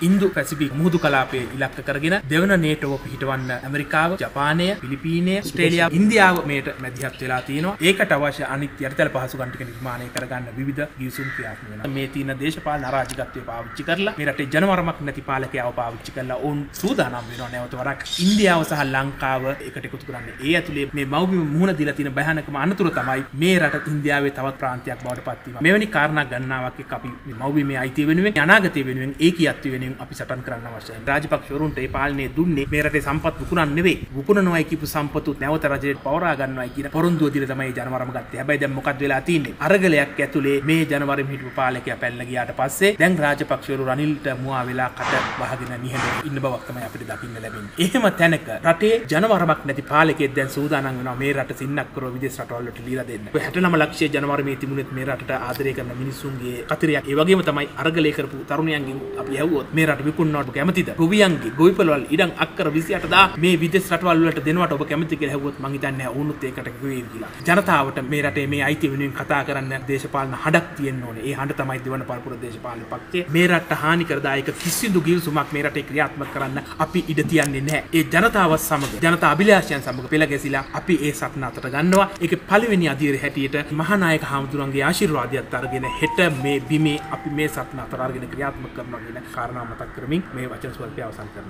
ඉන්දු Pacific මුහුදු කලාපයේ ඉලක්ක කරගෙන දෙවන නේටෝව පිහිටවන්න ඇමරිකාව, ජපානය, පිලිපීනය, ඕස්ට්‍රේලියාව, ඉන්දියාව මේට මැදිහත් වෙලා තියෙනවා. ඒකට අවශ්‍ය අනිත් යටිතල පහසුකම් ටික නිර්මාණය කරගන්න විවිධ ගිවිසුම් ක්‍රියාත්මක වෙනවා. මේ තියෙන දේශපාලන අරාජකත්වය පාවිච්චි කරලා මේ රටේ ජනවරමක් නැති පාලකයව පාවිච්චි කරලා ඔවුන් සූදානම් වෙනවා නැවත වරක් ඉන්දියාව සහ ලංකාව එකට එකතු කරන්නේ. ඒ ඇතුලේ මේ මව්බිම මුහුණ දීලා තියෙන භයානකම අනතුර තමයි මේ රට ඉන්දියාවේ තවත් ප්‍රාන්තයක් බවට පත් වීම. මෙවැනි කාරණා ගණනාවක් එක්ක අපි මේ මව්බිමේ අයිතිය වෙනුවෙන් අනාගතය වෙනුවෙන් ඒකීයත්වය වෙනුවෙන් අපි සටන් කරන්න අවශ්‍යයි. රාජපක්ෂවරුන්ට මේ පාලනය දුන්නේ මේ රටේ සම්පත් විකුණන්න නෙවෙයි. විකුණනවායි කියපු සම්පතුත් නැවත රජයට පවරා ගන්නවායි කියන පොරොන්දුව දීලා තමයි ජනවරම ගත්තේ. හැබැයි දැන් මොකක්ද වෙලා තියෙන්නේ? අරගලයක් ඇතුලේ මේ ජනවරම හිටපු පාලකයා පැනලා ගියාට පස්සේ දැන් රාජපක්ෂවරු රනිල්ට මුවා වෙලා කට වහගෙන නිහඬව ඉන්න බවක් තමයි අපිට දකින්න ලැබෙන්නේ. එහෙම තැනක රටේ ජනවරමක් නැති පාලකයෙක් දැන් සූදානම් වෙනවා මේ රට සින්නක් කරව විදේශ රටවල් වලට লীලා දෙන්න. 69 ලක්ෂය ජනවරමේ තිබුණෙත් මේ රටට ආදරය කරන මිනිසුන්ගේ කතරයක්. ඒ වගේම තමයි අරගලය කරපු තරුණයන්ගෙන් අපි ඇහුවොත් මේ රට විකුණනවට කැමතිද? ගොවියන්ගේ ගොවිපළවල් ඉඩම් අක්කර 28000 මේ විදේශ රටවල් වලට දෙනවට ඔබ කැමති කියලා ඇහුවොත් මං හිතන්නේ වුණොත් ඒකට කිව්වේ කියලා. ජනතාවට මේ රටේ මේ අයිතිය වෙනුවෙන් කතා කරන්න දේශපාලන හඩක් තියෙන්න ඕනේ. ඒ හඬ තමයි දෙවන පරපුර දේශපාලන පක්ෂය. මේ රටට හානි කරදායක කිසිදු ගිවිසුමක් මේ රටේ ක්‍රියාත්මක කරන්න අපි ඉඩ තියන්නේ නැහැ. ඒ ජනතාව සමග ජනතා අභිලාෂයන් සමග පෙළ ගැසිලා අපි ඒ සටන අතට ගන්නවා. ඒකේ පළවෙනි අදියර හැටියට මහානායක හාමුදුරන්ගේ ආශිර්වාදයත් අරගෙන හෙට මේ බිමේ අපි මේ සටන අතට අරගෙන ක්‍රියාත්මක කරනවා කියන කාරණා මතක් කරමින් මේ වචන ස්වල්පය අවසන් කරනවා.